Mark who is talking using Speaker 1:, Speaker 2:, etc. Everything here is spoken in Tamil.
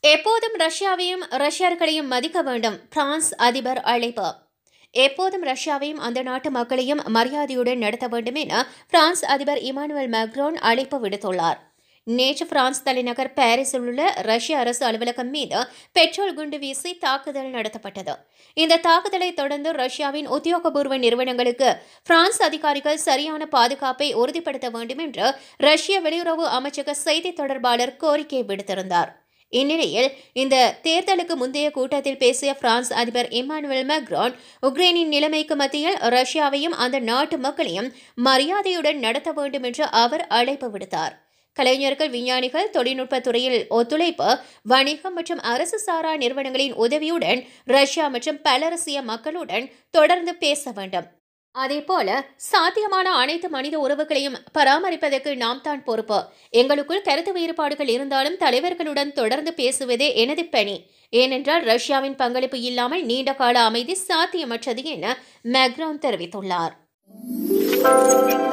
Speaker 1: எப்போதும் ரஷ்யாவையும் ரஷ்யர்களையும் மதிக்க வேண்டும். பிரான்ஸ் அதிபர் அழைப்பு. எப்போதும் ரஷ்யாவையும் அந்த நாட்டு மக்களையும் மரியாதையுடன் நடத்த வேண்டும் என பிரான்ஸ் அதிபர் இமானுவேல் மேக்ரோன் அழைப்பு விடுத்துள்ளார். நேற்று பிரான்ஸ் தலைநகர் பாரிஸில் உள்ள ரஷ்ய அரசு அலுவலகம் மீது பெட்ரோல் குண்டு வீசி தாக்குதல் நடத்தப்பட்டது. இந்த தாக்குதலை தொடர்ந்து ரஷ்யாவின் உத்தியோகபூர்வ நிறுவனங்களுக்கு பிரான்ஸ் அதிகாரிகள் சரியான பாதுகாப்பை உறுதிப்படுத்த வேண்டும் என்று ரஷ்ய வெளியுறவு அமைச்சக செய்தி தொடர்பாளர் கோரிக்கை விடுத்திருந்தார். இந்நிலையில் இந்த தேர்தலுக்கு முந்தைய கூட்டத்தில் பேசிய பிரான்ஸ் அதிபர் இமானுவேல் மேக்ரோன் உக்ரைனின் நிலைமைக்கு மத்தியில் ரஷ்யாவையும் அந்த நாட்டு மக்களையும் மரியாதையுடன் நடத்த வேண்டும் என்று அவர் அழைப்பு விடுத்தார். கலைஞர்கள், விஞ்ஞானிகள், தொழில்நுட்ப துறையில் ஒத்துழைப்பு, வணிகம் மற்றும் அரசு சாரா நிறுவனங்களின் உதவியுடன் ரஷ்யா மற்றும் பலரசிய மக்களுடன் தொடர்ந்து பேச வேண்டும். அதேபோல சாத்தியமான அனைத்து மனித உறவுகளையும் பராமரிப்பதற்கு நாம் தான் பொறுப்பு. எங்களுக்குள் கருத்து வேறுபாடுகள் இருந்தாலும் தலைவர்களுடன் தொடர்ந்து பேசுவதே எனது பணி. ஏனென்றால் ரஷ்யாவின் பங்களிப்பு இல்லாமல் நீண்ட கால அமைதி சாத்தியமற்றது என மேக்ரோன் தெரிவித்துள்ளார்.